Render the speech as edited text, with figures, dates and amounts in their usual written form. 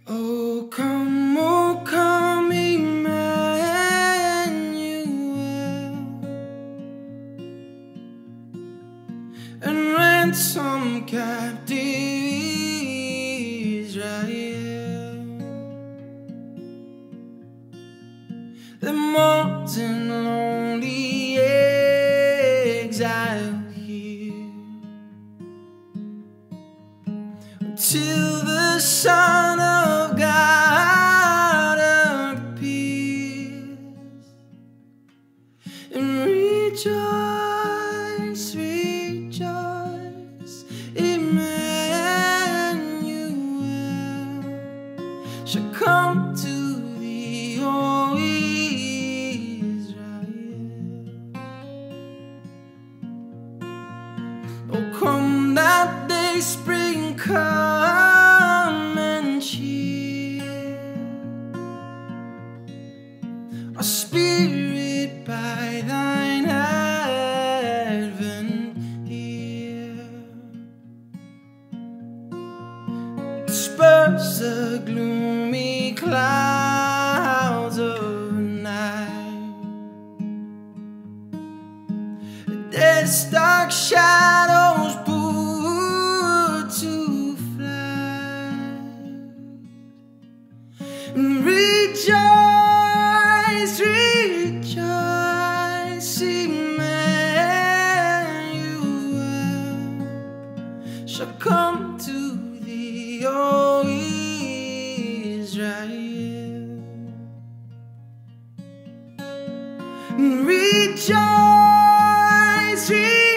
Oh, come, Emmanuel, and ransom captive Israel. The mourns in lonely exile here, till the Son of God appears. And rejoice, rejoice, Emmanuel shall come to thee, O Israel. Oh, come that day, spring, come and cheer our spirit by thine advent here. Disperse the gloomy clouds of night, death's dark shadows put to flight. And rejoice, rejoice, Emmanuel shall come to thee, O Israel. And rejoice, rejoice.